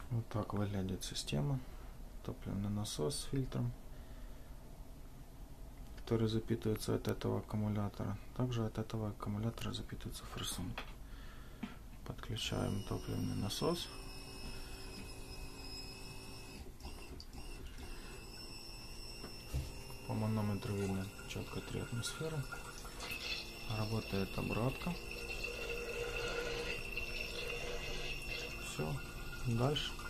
Вот так выглядит система. Топливный насос с фильтром, который запитывается от этого аккумулятора. Также от этого аккумулятора запитывается форсунка. Подключаем топливный насос. По манометру видно четко 3 атмосферы. Работает обратка. Все, дальше